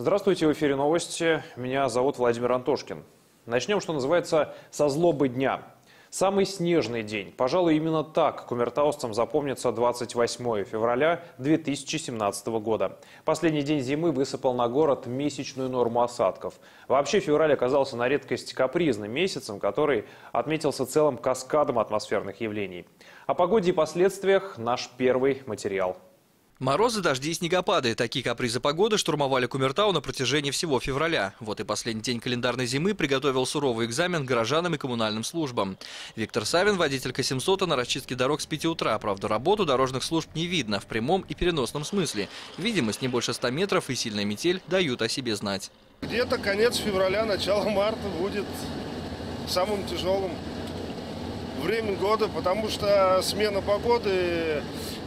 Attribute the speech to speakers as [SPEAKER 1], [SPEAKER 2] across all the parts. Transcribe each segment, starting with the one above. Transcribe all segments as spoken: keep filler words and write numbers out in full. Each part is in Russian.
[SPEAKER 1] Здравствуйте, в эфире новости. Меня зовут Владимир Антошкин. Начнем, что называется, со злобы дня. Самый снежный день. Пожалуй, именно так кумертаусцам запомнится двадцать восьмое февраля две тысячи семнадцатого года. Последний день зимы высыпал на город месячную норму осадков. Вообще февраль оказался на редкость капризным месяцем, который отметился целым каскадом атмосферных явлений. О погоде и последствиях наш первый материал.
[SPEAKER 2] Морозы, дожди и снегопады. Такие капризы погоды штурмовали Кумертау на протяжении всего февраля. Вот и последний день календарной зимы приготовил суровый экзамен горожанам и коммунальным службам. Виктор Савин, водитель К семьсот, на расчистке дорог с пяти утра. Правда, работу дорожных служб не видно в прямом и переносном смысле. Видимость не больше ста метров и сильная метель дают о себе знать.
[SPEAKER 3] Где-то конец февраля, начало марта будет самым тяжелым временем года, потому что смена погоды...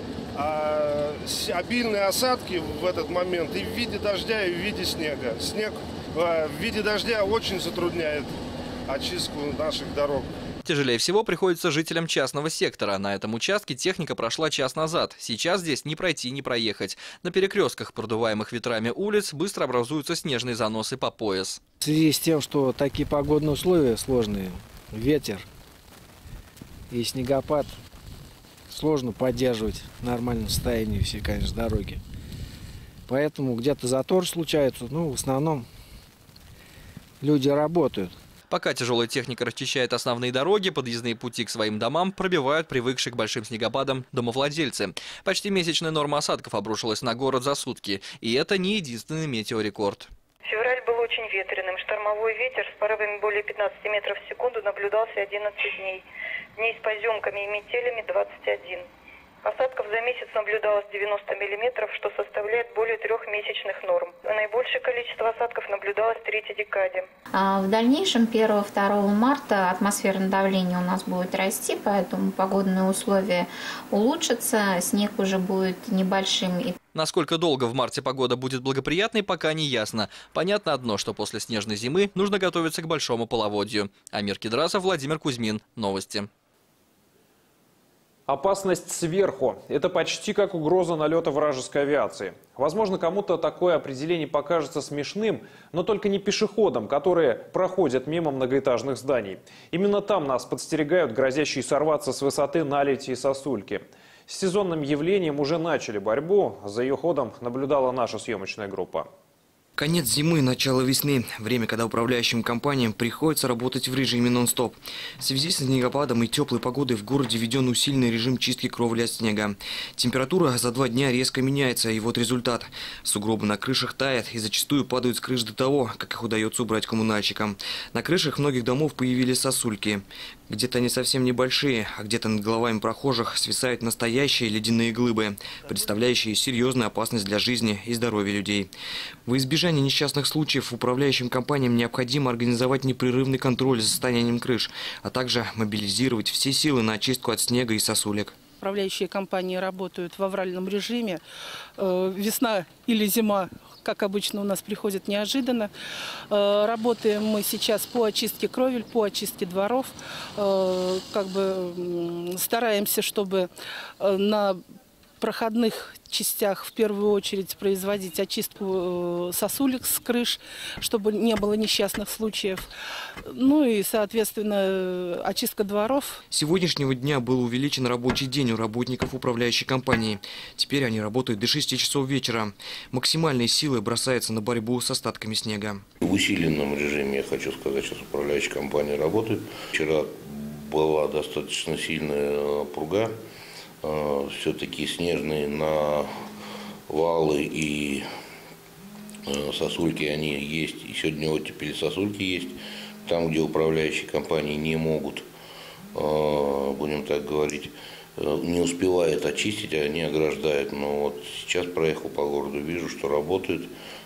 [SPEAKER 3] А обильные осадки в этот момент и в виде дождя, и в виде снега. Снег в виде дождя очень затрудняет очистку наших дорог.
[SPEAKER 2] Тяжелее всего приходится жителям частного сектора. На этом участке техника прошла час назад. Сейчас здесь не пройти, не проехать. На перекрестках, продуваемых ветрами улиц, быстро образуются снежные заносы по пояс.
[SPEAKER 4] В связи с тем, что такие погодные условия сложные, ветер и снегопад, сложно поддерживать в нормальном состоянии все, конечно, дороги. Поэтому где-то затор случается, ну, в основном люди работают.
[SPEAKER 2] Пока тяжелая техника расчищает основные дороги, подъездные пути к своим домам пробивают привыкшие к большим снегопадам домовладельцы. Почти месячная норма осадков обрушилась на город за сутки. И это не единственный метеорекорд.
[SPEAKER 5] Февраль был очень ветреным. Штормовой ветер с порывами более пятнадцати метров в секунду наблюдался одиннадцать дней. Дней с поземками и метелями двадцать один. Осадков за месяц наблюдалось девяносто миллиметров, что составляет более трех месячных норм. Наибольшее количество осадков наблюдалось в третьей декаде.
[SPEAKER 6] А в дальнейшем первого-второго марта атмосферное давление у нас будет расти, поэтому погодные условия улучшатся, снег уже будет небольшим.
[SPEAKER 2] Насколько долго в марте погода будет благоприятной, пока не ясно. Понятно одно, что после снежной зимы нужно готовиться к большому половодью. Амир Кедрасов, Владимир Кузьмин. Новости.
[SPEAKER 1] Опасность сверху – это почти как угроза налета вражеской авиации. Возможно, кому-то такое определение покажется смешным, но только не пешеходам, которые проходят мимо многоэтажных зданий. Именно там нас подстерегают грозящие сорваться с высоты наледь и сосульки. С сезонным явлением уже начали борьбу. За ее ходом наблюдала наша съемочная группа.
[SPEAKER 7] Конец зимы, начало весны. Время, когда управляющим компаниям приходится работать в режиме нон-стоп. В связи с снегопадом и теплой погодой в городе введен усиленный режим чистки кровли от снега. Температура за два дня резко меняется, и вот результат. Сугробы на крышах тают и зачастую падают с крыш до того, как их удается убрать коммунальщикам. На крышах многих домов появились сосульки. Где-то они совсем небольшие, а где-то над головами прохожих свисают настоящие ледяные глыбы, представляющие серьезную опасность для жизни и здоровья людей. Во избежание несчастных случаев управляющим компаниям необходимо организовать непрерывный контроль за состоянием крыш, а также мобилизировать все силы на очистку от снега и сосулек.
[SPEAKER 8] Управляющие компании работают в авральном режиме. Весна или зима, как обычно, у нас приходит неожиданно. Работаем мы сейчас по очистке кровель, по очистке дворов. Как бы стараемся, чтобы на проходных частях в первую очередь производить очистку сосулек с крыш, чтобы не было несчастных случаев. Ну и, соответственно, очистка дворов.
[SPEAKER 7] С сегодняшнего дня был увеличен рабочий день у работников управляющей компании. Теперь они работают до шести часов вечера. Максимальные силы бросаются на борьбу с остатками снега.
[SPEAKER 9] В усиленном режиме, я хочу сказать, сейчас управляющая компания работает. Вчера была достаточно сильная пурга. Все-таки снежные навалы и сосульки они есть. И сегодня оттепели сосульки есть. Там, где управляющие компании не могут, будем так говорить, не успевают очистить, они ограждают. Но вот сейчас проехал по городу, вижу, что работают.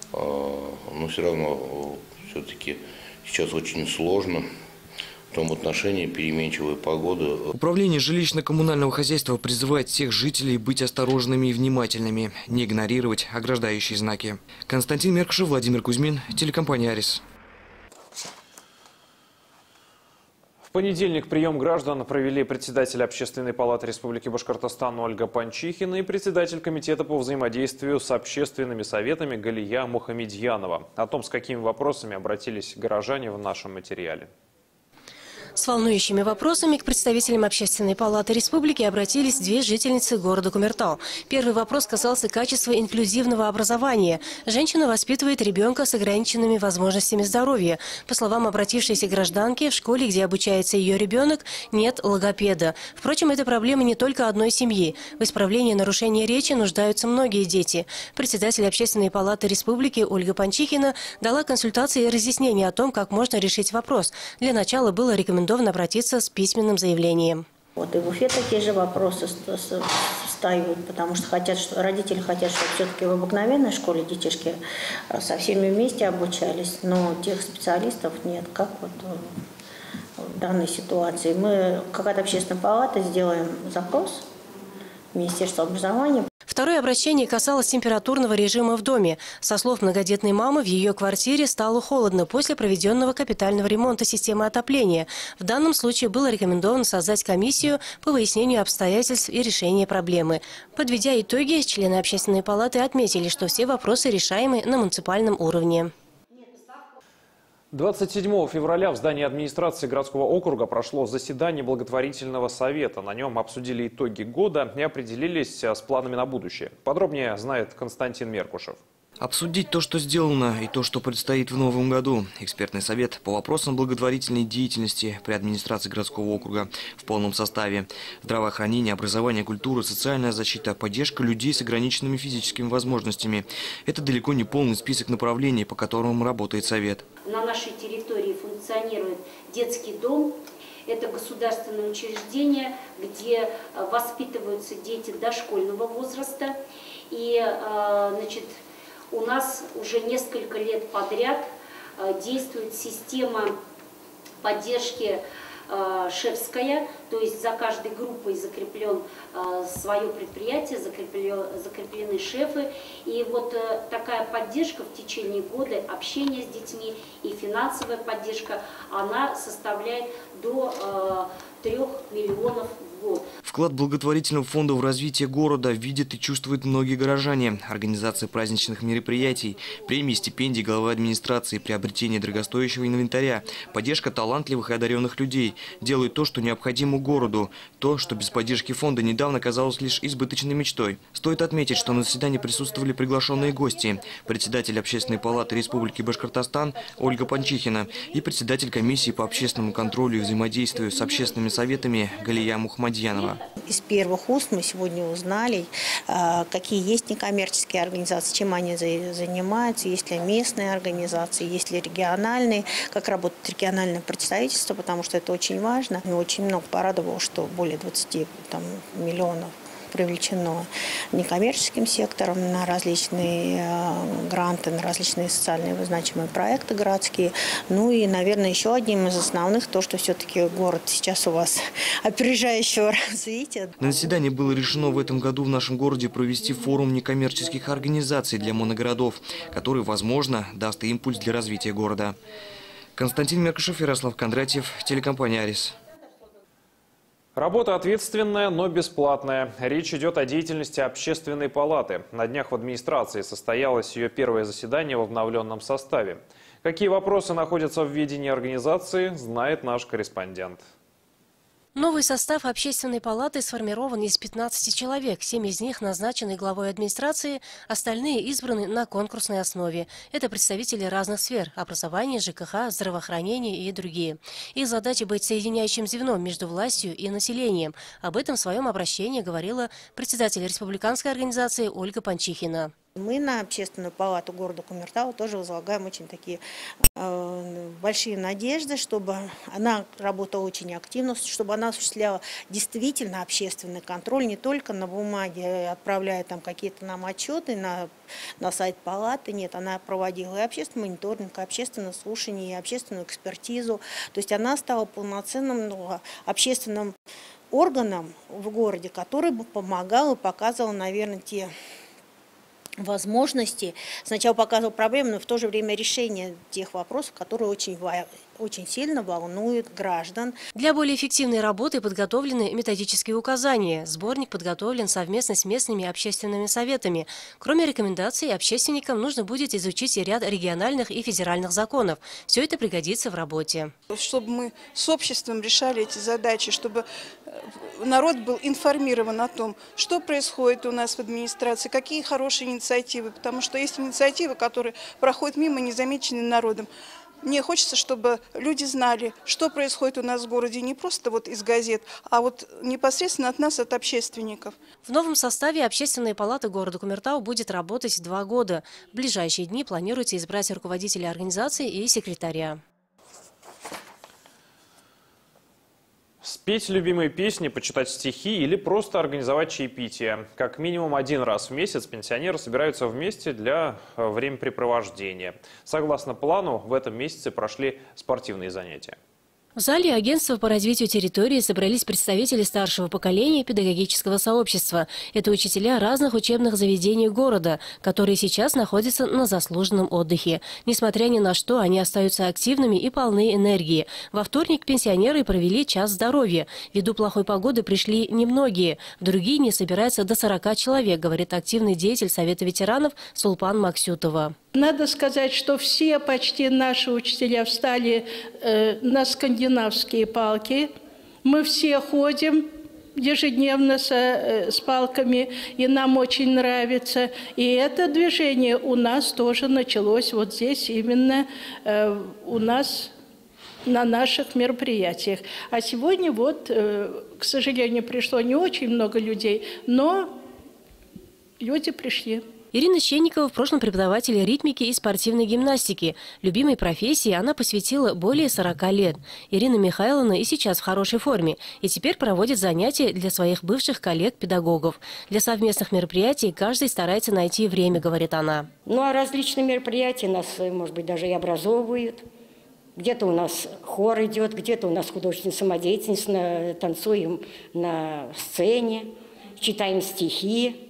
[SPEAKER 9] Но все равно все-таки сейчас очень сложно. В том отношении переменчивая погода.
[SPEAKER 7] Управление жилищно-коммунального хозяйства призывает всех жителей быть осторожными и внимательными, не игнорировать ограждающие знаки. Константин Меркшев, Владимир Кузьмин, телекомпания «Арис».
[SPEAKER 1] В понедельник прием граждан провели председатель Общественной палаты Республики Башкортостан Ольга Панчихина и председатель комитета по взаимодействию с общественными советами Галия Мухамедьянова. О том, с какими вопросами обратились горожане, в нашем материале.
[SPEAKER 10] С волнующими вопросами к представителям Общественной палаты республики обратились две жительницы города Кумертау. Первый вопрос касался качества инклюзивного образования. Женщина воспитывает ребенка с ограниченными возможностями здоровья. По словам обратившейся гражданки, в школе, где обучается ее ребенок, нет логопеда. Впрочем, это проблема не только одной семьи. В исправлении нарушения речи нуждаются многие дети. Председатель Общественной палаты республики Ольга Панчихина дала консультации и разъяснения о том, как можно решить вопрос. Для начала было рекомендовано обратиться с письменным заявлением.
[SPEAKER 11] Вот и в Уфе такие же вопросы встают, потому что хотят, что родители хотят, чтобы все-таки в обыкновенной школе детишки со всеми вместе обучались, но тех специалистов нет, как вот в данной ситуации. Мы, как от Общественной палаты, сделаем запрос в Министерство образования.
[SPEAKER 10] Второе обращение касалось температурного режима в доме. Со слов многодетной мамы, в ее квартире стало холодно после проведенного капитального ремонта системы отопления. В данном случае было рекомендовано создать комиссию по выяснению обстоятельств и решению проблемы. Подведя итоги, члены Общественной палаты отметили, что все вопросы решаемы на муниципальном уровне.
[SPEAKER 1] двадцать седьмого февраля в здании администрации городского округа прошло заседание благотворительного совета. На нем обсудили итоги года и определились с планами на будущее. Подробнее знает Константин Меркушев.
[SPEAKER 7] Обсудить то, что сделано, и то, что предстоит в новом году. Экспертный совет по вопросам благотворительной деятельности при администрации городского округа в полном составе. Здравоохранение, образование, культура, социальная защита, поддержка людей с ограниченными физическими возможностями. Это далеко не полный список направлений, по которым работает совет.
[SPEAKER 12] На нашей территории функционирует детский дом. Это государственное учреждение, где воспитываются дети дошкольного возраста. И, значит, у нас уже несколько лет подряд действует система поддержки шефская, то есть за каждой группой закреплен свое предприятие, закреплены шефы. И вот такая поддержка в течение года, общение с детьми и финансовая поддержка, она составляет до трех миллионов в год.
[SPEAKER 7] Вклад благотворительного фонда в развитие города видят и чувствуют многие горожане. Организация праздничных мероприятий, премии, стипендий главы администрации, приобретение дорогостоящего инвентаря, поддержка талантливых и одаренных людей делают то, что необходимо городу. То, что без поддержки фонда недавно казалось лишь избыточной мечтой. Стоит отметить, что на заседании присутствовали приглашенные гости. Председатель Общественной палаты Республики Башкортостан Ольга Панчихина и председатель комиссии по общественному контролю и взаимодействию с общественными советами Галия Мухамедьянова.
[SPEAKER 11] Из первых уст мы сегодня узнали, какие есть некоммерческие организации, чем они занимаются, есть ли местные организации, есть ли региональные, как работает региональное представительство, потому что это очень важно. И очень много порадовало, что более двадцати там, миллионов привлечено некоммерческим сектором на различные гранты, на различные социальные значимые проекты городские. Ну и, наверное, еще одним из основных, то, что все-таки город сейчас у вас опережающего развития.
[SPEAKER 7] На заседании было решено в этом году в нашем городе провести форум некоммерческих организаций для моногородов, который, возможно, даст импульс для развития города. Константин Меркушев, Ярослав Кондратьев, телекомпания «Арис».
[SPEAKER 1] Работа ответственная, но бесплатная. Речь идет о деятельности Общественной палаты. На днях в администрации состоялось ее первое заседание в обновленном составе. Какие вопросы находятся в ведении организации, знает наш корреспондент.
[SPEAKER 10] Новый состав Общественной палаты сформирован из пятнадцати человек. Семь из них назначены главой администрации, остальные избраны на конкурсной основе. Это представители разных сфер – образования, ЖКХ, здравоохранения и другие. Их задача быть соединяющим звеном между властью и населением. Об этом в своем обращении говорила председатель республиканской организации Ольга Панчихина.
[SPEAKER 11] Мы на Общественную палату города Кумертау тоже возлагаем очень такие э, большие надежды, чтобы она работала очень активно, чтобы она осуществляла действительно общественный контроль, не только на бумаге, отправляя там какие-то нам отчеты на, на сайт палаты. Нет, она проводила и общественный мониторинг, и общественное слушание, и общественную экспертизу. То есть она стала полноценным ну, общественным органом в городе, который бы помогал и показывал, наверное, те возможности. Сначала показывал проблемы, но в то же время решение тех вопросов, которые очень, очень сильно волнуют граждан.
[SPEAKER 10] Для более эффективной работы подготовлены методические указания. Сборник подготовлен совместно с местными общественными советами. Кроме рекомендаций, общественникам нужно будет изучить и ряд региональных и федеральных законов. Все это пригодится в работе.
[SPEAKER 13] Чтобы мы с обществом решали эти задачи, чтобы народ был информирован о том, что происходит у нас в администрации, какие хорошие инициативы, потому что есть инициативы, которые проходят мимо, незамеченные народом. Мне хочется, чтобы люди знали, что происходит у нас в городе не просто вот из газет, а вот непосредственно от нас, от общественников.
[SPEAKER 10] В новом составе Общественная палата города Кумертау будет работать два года. В ближайшие дни планируется избрать руководителя организации и секретаря.
[SPEAKER 1] Спеть любимые песни, почитать стихи или просто организовать чаепитие. Как минимум один раз в месяц пенсионеры собираются вместе для времяпрепровождения. Согласно плану, в этом месяце прошли спортивные занятия.
[SPEAKER 10] В зале агентства по развитию территории собрались представители старшего поколения педагогического сообщества. Это учителя разных учебных заведений города, которые сейчас находятся на заслуженном отдыхе. Несмотря ни на что, они остаются активными и полны энергии. Во вторник пенсионеры провели час здоровья. Ввиду плохой погоды пришли немногие. Другие не собираются до сорока человек, говорит активный деятель Совета ветеранов Сулпан Максютова.
[SPEAKER 14] Надо сказать, что все почти наши учителя встали э, на скандинавские палки. Мы все ходим ежедневно со, э, с палками, и нам очень нравится. И это движение у нас тоже началось вот здесь, именно э, у нас на наших мероприятиях. А сегодня вот, э, к сожалению, пришло не очень много людей, но люди пришли.
[SPEAKER 10] Ирина Щенникова в прошлом преподаватель ритмики и спортивной гимнастики. Любимой профессии она посвятила более сорока лет. Ирина Михайловна и сейчас в хорошей форме. И теперь проводит занятия для своих бывших коллег-педагогов. Для совместных мероприятий каждый старается найти время, говорит она.
[SPEAKER 15] Ну а различные мероприятия нас, может быть, даже и образовывают. Где-то у нас хор идет, где-то у нас художественная самодеятельность, танцуем на сцене, читаем стихи.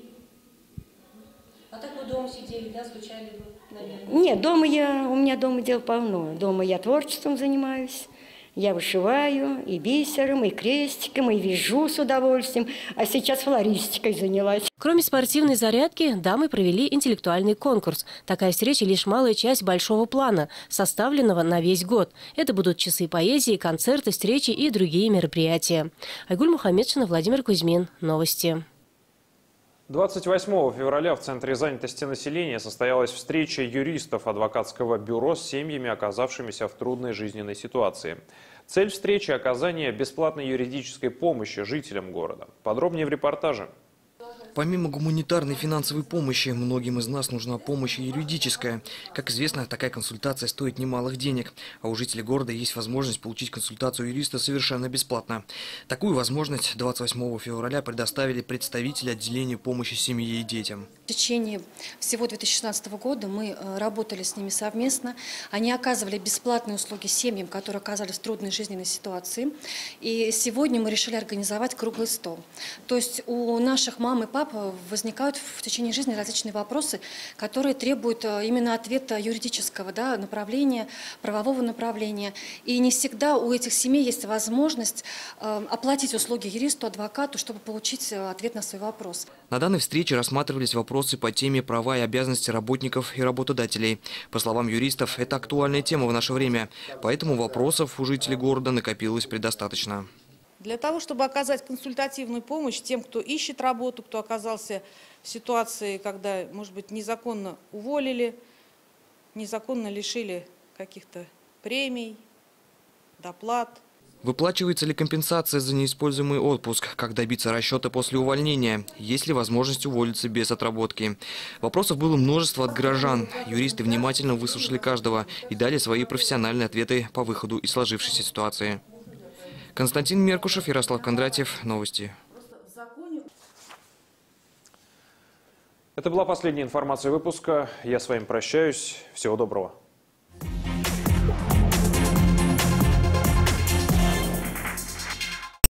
[SPEAKER 10] А так вы дома сидели, да, скучали бы, наверное?
[SPEAKER 15] Нет, дома я, у меня дома дел полно. Дома я творчеством занимаюсь. Я вышиваю и бисером, и крестиком, и вяжу с удовольствием. А сейчас флористикой занялась.
[SPEAKER 10] Кроме спортивной зарядки, дамы провели интеллектуальный конкурс. Такая встреча лишь малая часть большого плана, составленного на весь год. Это будут часы поэзии, концерты, встречи и другие мероприятия. Айгуль Мухаммедшина, Владимир Кузьмин. Новости.
[SPEAKER 1] двадцать восьмого февраля в Центре занятости населения состоялась встреча юристов адвокатского бюро с семьями, оказавшимися в трудной жизненной ситуации. Цель встречи – оказание бесплатной юридической помощи жителям города. Подробнее в репортаже.
[SPEAKER 7] Помимо гуманитарной финансовой помощи, многим из нас нужна помощь юридическая. Как известно, такая консультация стоит немалых денег, а у жителей города есть возможность получить консультацию юриста совершенно бесплатно. Такую возможность двадцать восьмого февраля предоставили представители отделения помощи семье и детям.
[SPEAKER 16] В течение всего две тысячи шестнадцатого года мы работали с ними совместно. Они оказывали бесплатные услуги семьям, которые оказались в трудной жизненной ситуации. И сегодня мы решили организовать круглый стол. То есть у наших мам и пап возникают в течение жизни различные вопросы, которые требуют именно ответа юридического, да, направления, правового направления. И не всегда у этих семей есть возможность э, оплатить услуги юристу, адвокату, чтобы получить ответ на свой вопрос.
[SPEAKER 7] На данной встрече рассматривались вопросы по теме права и обязанности работников и работодателей. По словам юристов, это актуальная тема в наше время, поэтому вопросов у жителей города накопилось предостаточно.
[SPEAKER 17] Для того, чтобы оказать консультативную помощь тем, кто ищет работу, кто оказался в ситуации, когда, может быть, незаконно уволили, незаконно лишили каких-то премий, доплат.
[SPEAKER 7] Выплачивается ли компенсация за неиспользуемый отпуск? Как добиться расчета после увольнения? Есть ли возможность уволиться без отработки? Вопросов было множество от горожан. Юристы внимательно выслушали каждого и дали свои профессиональные ответы по выходу из сложившейся ситуации. Константин Меркушев, Ярослав Кондратьев. Новости.
[SPEAKER 1] Это была последняя информация выпуска. Я с вами прощаюсь. Всего доброго.